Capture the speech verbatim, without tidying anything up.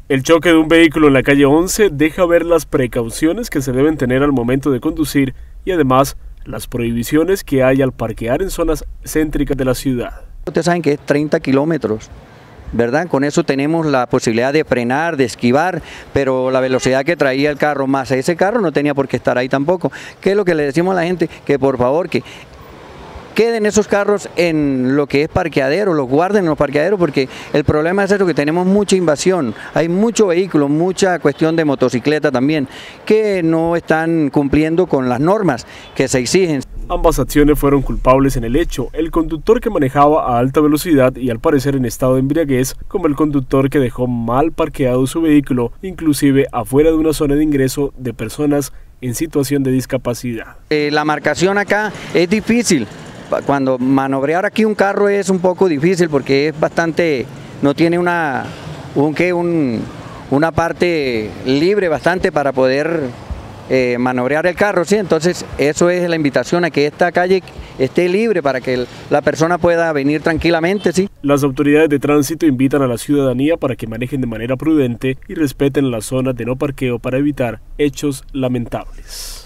El choque de un vehículo en la calle once deja ver las precauciones que se deben tener al momento de conducir y además las prohibiciones que hay al parquear en zonas céntricas de la ciudad. Ustedes saben que es treinta kilómetros, ¿verdad? Con eso tenemos la posibilidad de frenar, de esquivar, pero la velocidad que traía el carro más ese carro no tenía por qué estar ahí tampoco. ¿Qué es lo que le decimos a la gente? Que por favor, que queden esos carros en lo que es parqueadero, los guarden en los parqueaderos, porque el problema es eso, que tenemos mucha invasión, hay mucho vehículo, mucha cuestión de motocicleta también, que no están cumpliendo con las normas que se exigen. Ambas acciones fueron culpables en el hecho, el conductor que manejaba a alta velocidad y al parecer en estado de embriaguez, como el conductor que dejó mal parqueado su vehículo, inclusive afuera de una zona de ingreso de personas en situación de discapacidad. Eh, la marcación acá es difícil. Cuando manobrear aquí un carro es un poco difícil porque es bastante, no tiene una, un, ¿qué? Un, una parte libre bastante para poder eh, manobrear el carro, ¿sí? Entonces eso es la invitación a que esta calle esté libre para que la persona pueda venir tranquilamente, ¿sí? Las autoridades de tránsito invitan a la ciudadanía para que manejen de manera prudente y respeten las zonas de no parqueo para evitar hechos lamentables.